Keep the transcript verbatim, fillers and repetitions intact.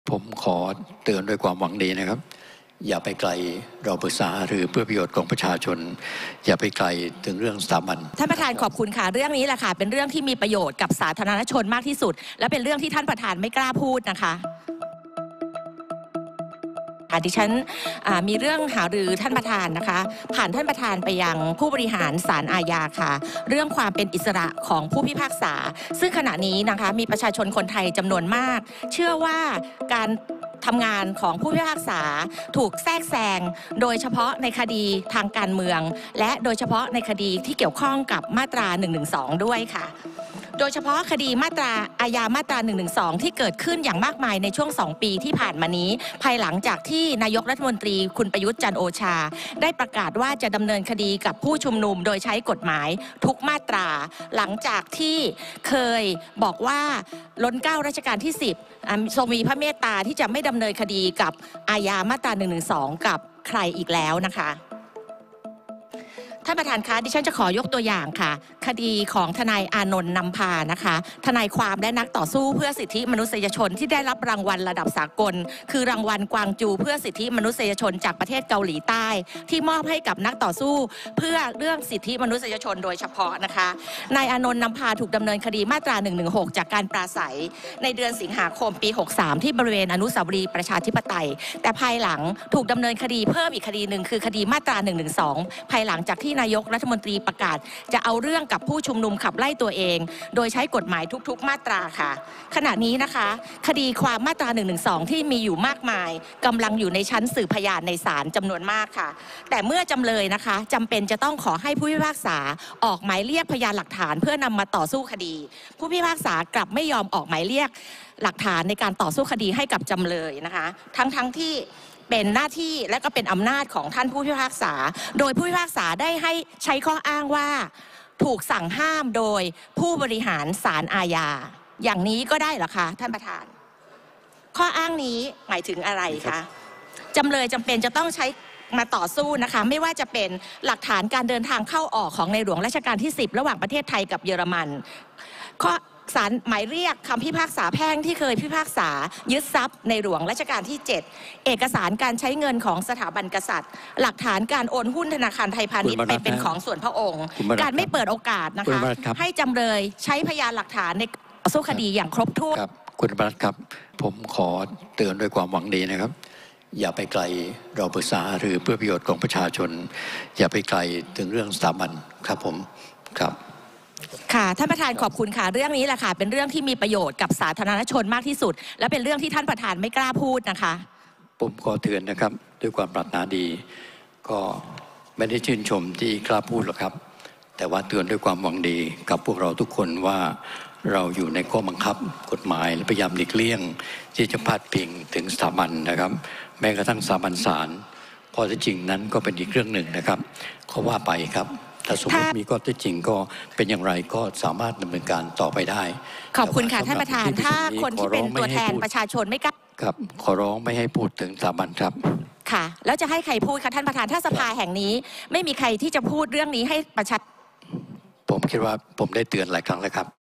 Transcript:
ผมขอเตือนด้วยความหวังดีนะครับอย่าไปไกลเราปรึกษาหรือเพื่อประโยชน์ของประชาชนอย่าไปไกลถึงเรื่องสถาบันท่านประธานขอบคุณค่ะเรื่องนี้แหละค่ะเป็นเรื่องที่มีประโยชน์กับสาธารณชนมากที่สุดและเป็นเรื่องที่ท่านประธานไม่กล้าพูดนะคะดิฉันมีเรื่องหารือท่านประธานนะคะผ่านท่านประธานไปยังผู้บริหารศาลอาญาค่ะเรื่องความเป็นอิสระของผู้พิพากษาซึ่งขณะนี้นะคะมีประชาชนคนไทยจำนวนมากเชื่อว่าการทำงานของผู้พิพากษาถูกแทรกแซงโดยเฉพาะในคดีทางการเมืองและโดยเฉพาะในคดีที่เกี่ยวข้องกับมาตราหนึ่งหนึ่งสองด้วยค่ะโดยเฉพาะคดีมาตราอาญามาตราหนึ่งหนึ่งสองที่เกิดขึ้นอย่างมากมายในช่วงสองปีที่ผ่านมานี้ภายหลังจากที่นายกรัฐมนตรีคุณประยุทธ์จันทร์โอชาได้ประกาศว่าจะดำเนินคดีกับผู้ชุมนุมโดยใช้กฎหมายทุกมาตราหลังจากที่เคยบอกว่าล้นเกล้ารัชกาลที่สิบทรงมีพระเมตตาที่จะไม่ดำเนินคดีกับอาญามาตราหนึ่งหนึ่งสองกับใครอีกแล้วนะคะท่านประธานคะดิฉันจะขอยกตัวอย่างค่ะคดีของทนายอานนท์นำพานะคะทนายความและนักต่อสู้เพื่อสิทธิมนุษยชนที่ได้รับรางวัลระดับสากลคือรางวัลกวางจูเพื่อสิทธิมนุษยชนจากประเทศเกาหลีใต้ที่มอบให้กับนักต่อสู้เพื่อเรื่องสิทธิมนุษยชนโดยเฉพาะนะคะนายอานนท์นำพาถูกดำเนินคดีมาตราหนึ่งหนึ่งหกจากการปราศัยในเดือนสิงหาคมปีหกสามที่บริเวณอนุสาวรีย์ประชาธิปไตยแต่ภายหลังถูกดำเนินคดีเพิ่มอีกคดีหนึ่งคือคดีมาตราหนึ่งหนึ่งสองภายหลังจากที่นายกรัฐมนตรีประกาศจะเอาเรื่องกับผู้ชุมนุมขับไล่ตัวเองโดยใช้กฎหมายทุกๆมาตราค่ะขณะนี้นะคะคดีความมาตราหนึ่งหนึ่งสองที่มีอยู่มากมายกำลังอยู่ในชั้นสืบพยานในศาลจำนวนมากค่ะแต่เมื่อจำเลยนะคะจำเป็นจะต้องขอให้ผู้พิพากษาออกหมายเรียกพยานหลักฐานเพื่อนำมาต่อสู้คดีผู้พิพากษากลับไม่ยอมออกหมายเรียกหลักฐานในการต่อสู้คดีให้กับจำเลยนะคะทั้งๆ ท, ที่เป็นหน้าที่และก็เป็นอำนาจของท่านผู้พิพากษาโดยผู้พิพากษาได้ให้ใช้ข้ออ้างว่าถูกสั่งห้ามโดยผู้บริหารศาลอาญาอย่างนี้ก็ได้เหรอคะท่านประธานข้ออ้างนี้หมายถึงอะไรคะจำเลยจำเป็นจะต้องใช้มาต่อสู้นะคะไม่ว่าจะเป็นหลักฐานการเดินทางเข้าออกของในหลวงรัชกาลที่สิบระหว่างประเทศไทยกับเยอรมันข้อศาลหมายเรียกคำพิพากษาแพ่งที่เคยพิพากษายึดทรัพย์ในหลวงรัชกาลที่เจ็ดเอกสารการใช้เงินของสถาบันกษัตริย์หลักฐานการโอนหุ้นธนาคารไทยพาณิชย์ไปเป็นของส่วนพระองค์การไม่เปิดโอกาสนะคะให้จำเลยใช้พยานหลักฐานในต่อสู้คดีอย่างครบถ้วนครับคุณบรัตครับผมขอเตือนด้วยความหวังดีนะครับอย่าไปไกลเราปรึกษาหรือเพื่อประโยชน์ของประชาชนอย่าไปไกลถึงเรื่องสถาบันครับผมครับค่ะท่านประธานขอบคุณค่ะเรื่องนี้แหละค่ะเป็นเรื่องที่มีประโยชน์กับสาธารณชนมากที่สุดและเป็นเรื่องที่ท่านประธานไม่กล้าพูดนะคะผมขอเตือนนะครับด้วยความปรารถนาดีก็ไม่ได้ชื่นชมที่กล้าพูดหรอกครับแต่ว่าเตือนด้วยความหวังดีกับพวกเราทุกคนว่าเราอยู่ในข้อบังคับกฎหมายและพยายามหลีกเลี่ยงที่จะพาดพิงถึงสถาบันนะครับแม้กระทั่งสถาบันศาลข้อเท็จจริงนั้นก็เป็นอีกเรื่องหนึ่งนะครับเขาว่าไปครับถ้าสมมติมีข้อเท็จจริงก็เป็นอย่างไรก็สามารถดำเนินการต่อไปได้ขอบคุณค่ะท่านประธานถ้าคนที่เป็นตัวแทนประชาชนไม่กล้าครับขอร้องไม่ให้พูดถึงสถาบันครับค่ะแล้วจะให้ใครพูดคะท่านประธานถ้าสภาแห่งนี้ไม่มีใครที่จะพูดเรื่องนี้ให้ประชาผมคิดว่าผมได้เตือนหลายครั้งแล้วครับ